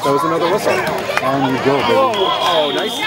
That was another whistle. On you go, baby. Oh, nice.